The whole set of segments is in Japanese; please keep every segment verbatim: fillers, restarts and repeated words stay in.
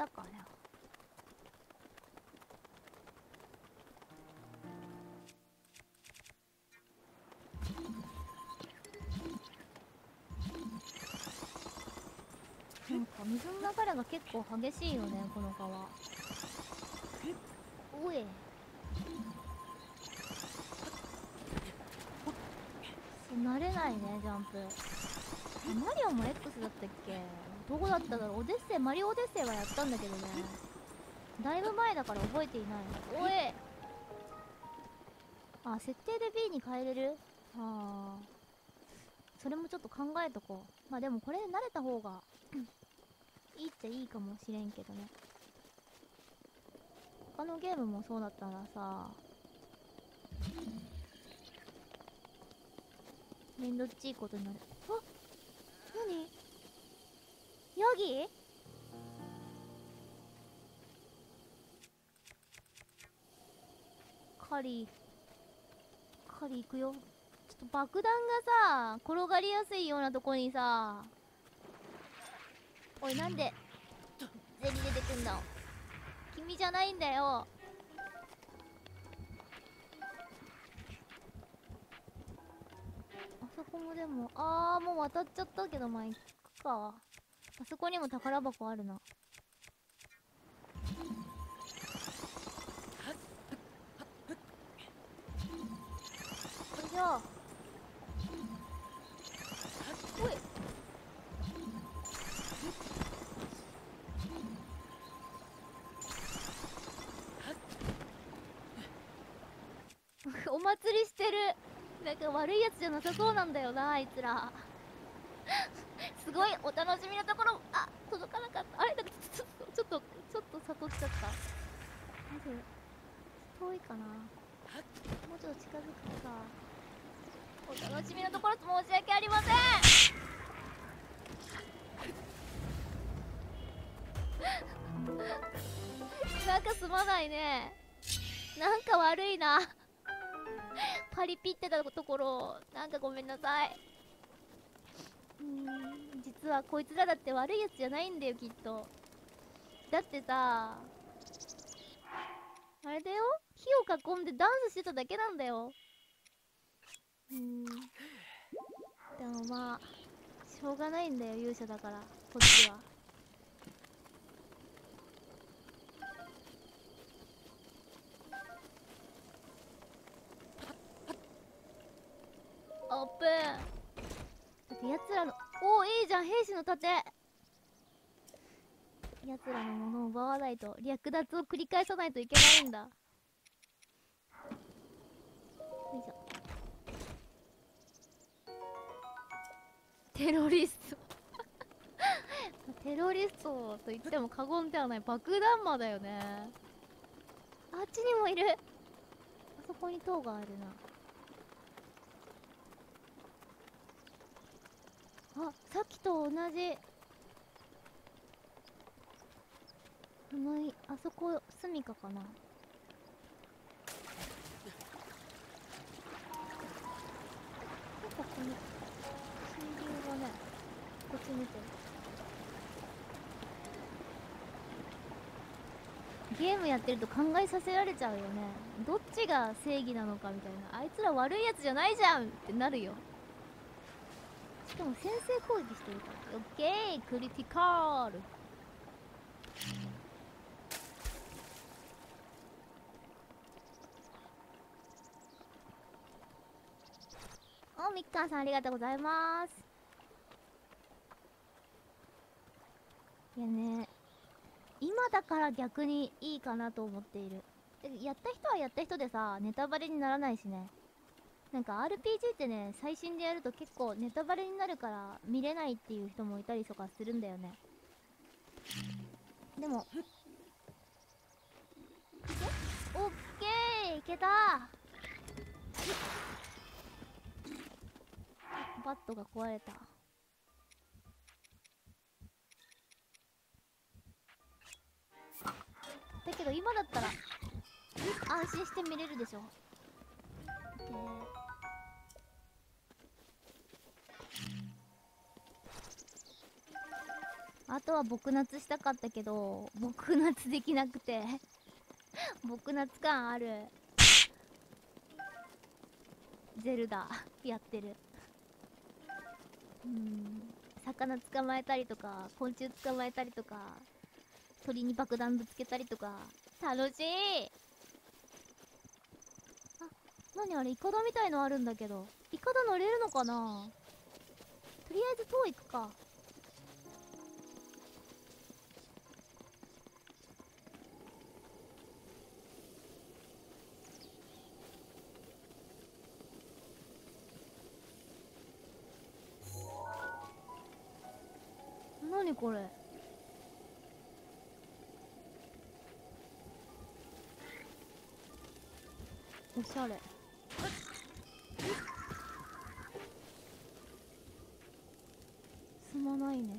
ったかよ。なんか水の流れが結構激しいよね、この川。おい、慣れないね、ジャンプ。マリオも X だったっけ？どこだっただろう。オデッセイ、マリオオデッセイはやったんだけどね、だいぶ前だから覚えていない。おい、あ、設定で B に変えれる。ああ、それもちょっと考えとこう。まあでもこれで慣れた方がいいっちゃいいかもしれんけどね。他のゲームもそうだったらさ、めんどっちいことになる。あ、何？ヤギ？カリー、カリー行くよ。ちょっと爆弾がさ、転がりやすいようなとこにさ。おい、なんでゼリ出てくんだ。君じゃないんだよ。あそこもでも、あー、もう渡っちゃったけど、まあ行くか。あそこにも宝箱あるな。よいしょ。おいお祭りしてる。なんか悪いやつじゃなさそうなんだよな、あいつら。すごいお楽しみのところ、あ、届かなかった。あれ、なんかちょっとちょっとちょっと悟っちゃった。まず遠いかな。もうちょっと近づくか。お楽しみのところ申し訳ありません。なんかすまないね。なんか悪いな。パリピってたところ、なんかごめんなさい。うーん、実はこいつらだって悪いやつじゃないんだよ、きっと。だってさ、あれだよ、火を囲んでダンスしてただけなんだよ。うーん、でもまあしょうがないんだよ、勇者だからこっちは。オープン。だってやつらの、おお、いいじゃん、兵士の盾。やつらのものを奪わないと、略奪を繰り返さないといけないんだ。よいしょ。テロリストテロリストと言っても過言ではない爆弾魔だよね。あっちにもいる。あそこに塔があるな。あ、さっきと同じ。あの、あそこ住みかかな。なんかこの水流がね、こっち見てる。ゲームやってると考えさせられちゃうよね。どっちが正義なのかみたいな。あいつら悪いやつじゃないじゃんってなるよ。しかも先制攻撃してるから。オッケー、クリティカル。お、みっかんさんありがとうございます。いやね、今だから逆にいいかなと思っている。やった人はやった人でさ、ネタバレにならないしね。なんか アールピージー ってね、最新でやると結構ネタバレになるから見れないっていう人もいたりとかするんだよね。でも、オッケー、いけた。バットが壊れた。だけど今だったら安心して見れるでしょ。で、 あとは撲夏したかったけど撲夏できなくて撲夏感ある。ゼルダやってる。うん、魚捕まえたりとか昆虫捕まえたりとか鳥に爆弾ぶつけたりとか楽しい。あ、何あれイカダみたいのあるんだけど、イカダ乗れるのかな。とりあえず塔行くか。何これ。おしゃれ。すまないね。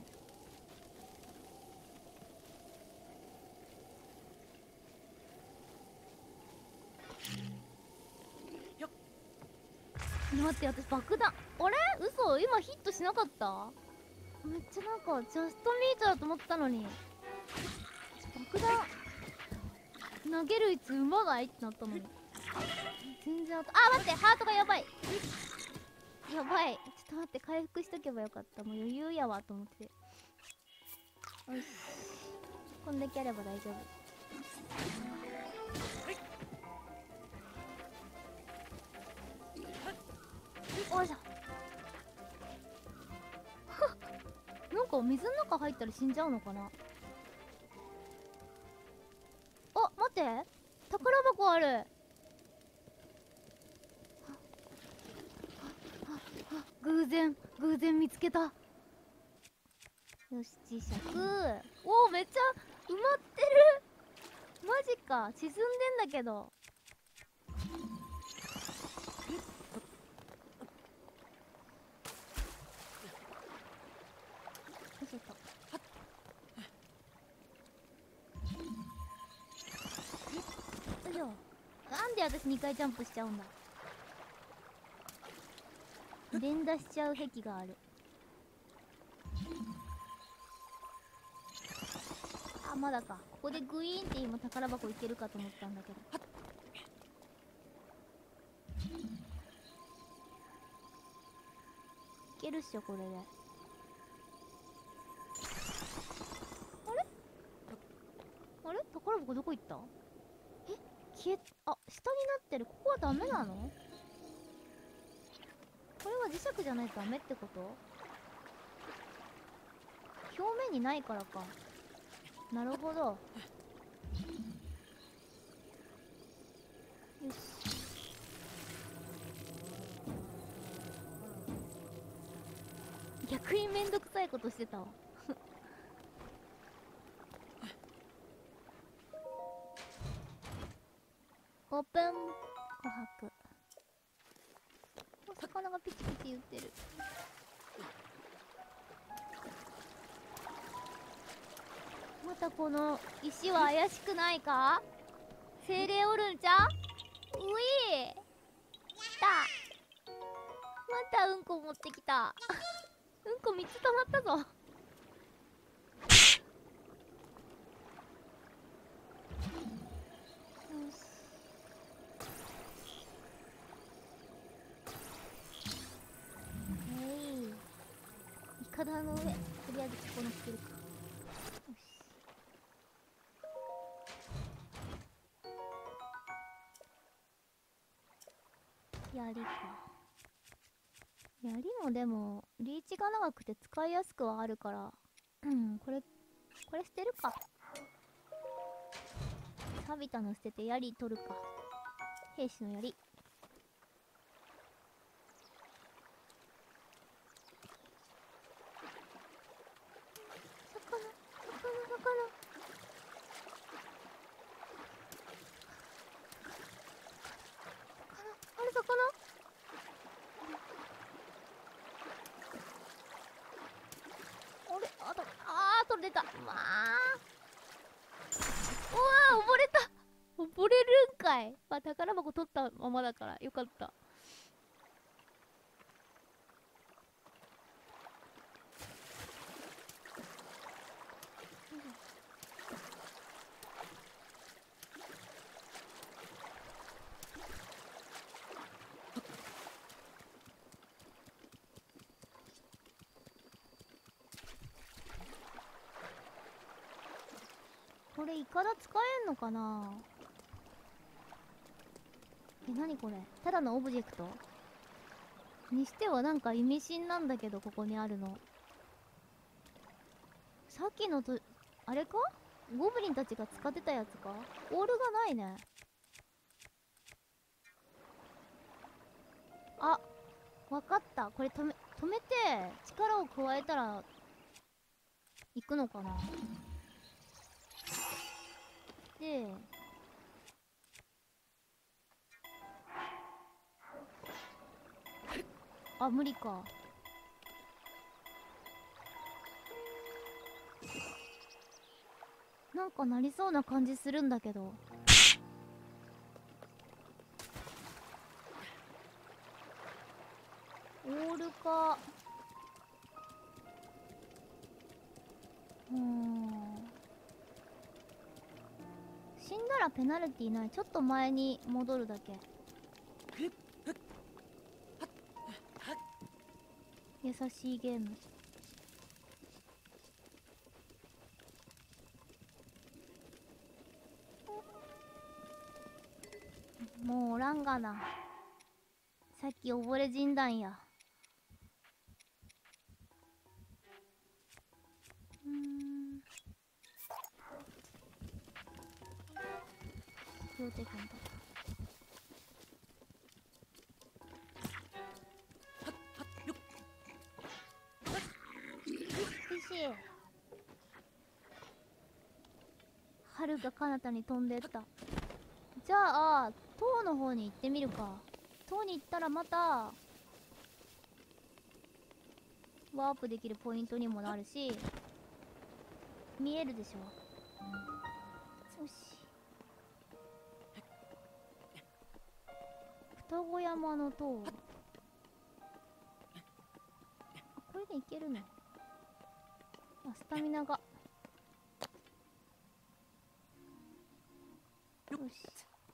待って、私爆弾、あれ嘘、今ヒットしなかった。めっちゃなんかジャストミートだと思ったのに爆弾投げる位置うまないってなったのに全然ああ、待って、ハートがやばいやばい、ちょっと待って、回復しとけばよかった。もう余裕やわと思って。よし、こんだけあれば大丈夫。おいしょなんか水の中入ったら死んじゃうのかな。あ、待って、宝箱ある。偶然偶然見つけた。よし、磁石。おお、めっちゃ埋まってる。マジか、沈んでんだけど。よいしょっと。よいしょ。なんで私にかいジャンプしちゃうんだ。連打しちゃう壁がある。あ、まだか。ここでグイーンって今宝箱いけるかと思ったんだけど。いけるっしょこれで。あれあれ、宝箱どこ行った。え、消え、あ、下になってる。ここはダメなの。これは磁石じゃないとダメってこと。表面にないからか。なるほど。よし。逆にめんどくさいことしてたわオープン琥珀。お魚がピチピチ言ってる。またこの石は怪しくないか。精霊おるんちゃう。うい来た。またうんこ持ってきたうんこみっつ溜まったぞよし。えい、イカダの上、とりあえずここにつけるか。よし。槍か。槍もでもリーチが長くて使いやすくはあるから、うん、これこれ捨てるか。錆びたの捨てて槍取るか。兵士の槍。魚魚魚あれ、魚。あれ、あと、あー、取れた。まあ。うわー、溺れた。溺れるんかい。まあ、宝箱取ったままだから、よかった。 これイカダ使えんのかな。え、なにこれ、ただのオブジェクトにしてはなんか意味深なんだけど、ここにあるの。さっきのとあれか、ゴブリンたちが使ってたやつか。オールがないね。あ、わかった。これ止め止めて力を加えたら行くのかな。で、あ、無理か。なんかなりそうな感じするんだけど。オールか。うーん、死んだらペナルティない。ちょっと前に戻るだけ。優しいゲーム。もうおらんがな。さっき溺れ死んだんや。うーん、両手剣だ。厳しい。春が彼方に飛んでった。じゃあ塔の方に行ってみるか。塔に行ったらまたワープできるポイントにもなるし、見えるでしょ。よし、双子山の塔。あ、これでいけるね。あ、スタミナが。よし。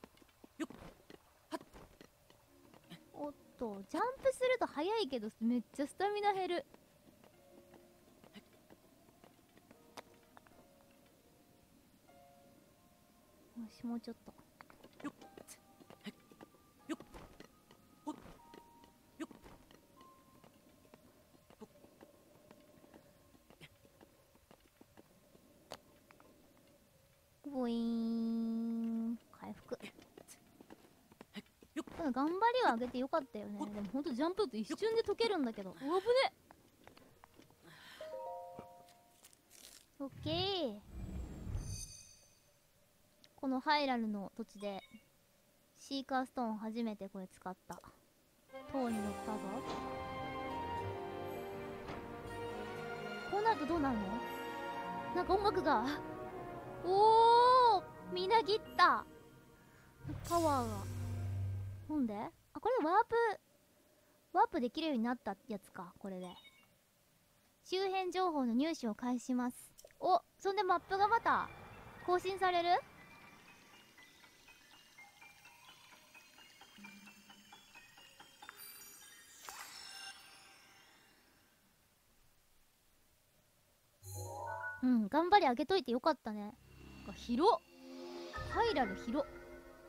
おっと、ジャンプすると速いけどめっちゃスタミナ減る。よし、もうちょっと。ボイーン、回復。頑張りを上げてよかったよね。でもほんとジャンプと一瞬で解けるんだけど。うわ、危ね。オッケー。このハイラルの土地でシーカーストーン初めてこれ使った。塔に乗ったぞ。こうなるとどうなるの。なんか音楽がおお、みなぎった。パワーがなんで、あ、これワープワープできるようになったやつか。これで周辺情報の入手を開始します。お、そんでマップがまた更新される。うん、頑張り上げといてよかったね。広っ、ハイラル広っ。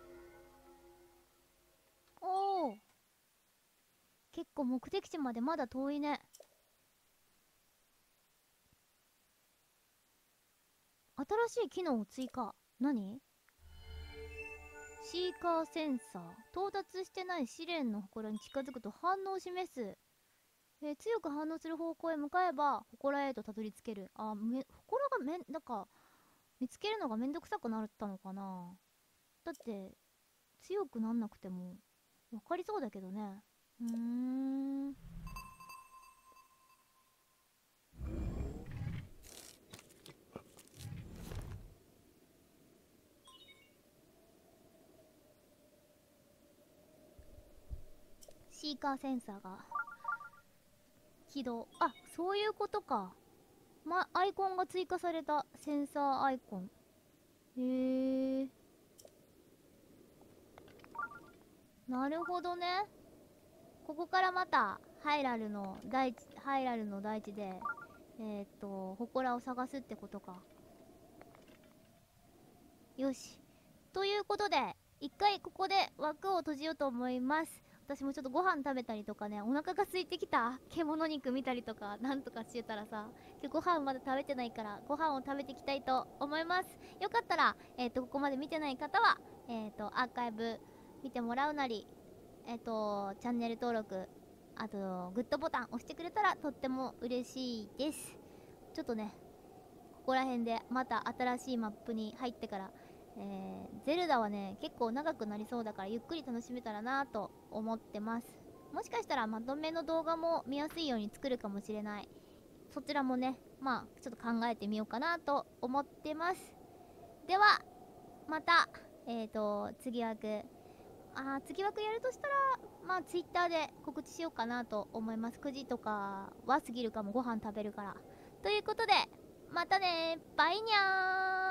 おお、結構目的地までまだ遠いね。新しい機能を追加。何？シーカーセンサー。到達してない試練の祠に近づくと反応を示す。えー、強く反応する方向へ向かえば祠へとたどり着ける。あ、め祠がめんなんか見つけるのがめんどくさくなったのかな。だって強くなんなくても分かりそうだけどね。うーん、シーカーセンサーが起動。あ、そういうことか。ま、アイコンが追加された。センサーアイコン。へえ、なるほどね。ここからまたハイラルの大地ハイラルの大地でえー、っと祠を探すってことか。 よし。ということで、一回ここで枠を閉じようと思います。私もちょっとご飯食べたりとかね、お腹が空いてきた。獣肉見たりとか、なんとかしてたらさ、今日ご飯まだ食べてないから、ご飯を食べていきたいと思います。よかったら、えっと、ここまで見てない方は、えっと、アーカイブ見てもらうなり、えっと、チャンネル登録、あと、グッドボタン押してくれたらとっても嬉しいです。ちょっとね、ここら辺でまた新しいマップに入ってから、えー、ゼルダはね、結構長くなりそうだからゆっくり楽しめたらなと思ってます。もしかしたらまとめの動画も見やすいように作るかもしれない。そちらもね、まあ、ちょっと考えてみようかなと思ってます。では、また、えーと、次枠、あー、次枠やるとしたら、まあ、ツイッターで告知しようかなと思います。くじとかは過ぎるかも、ご飯食べるから。ということで、またねバイニャー。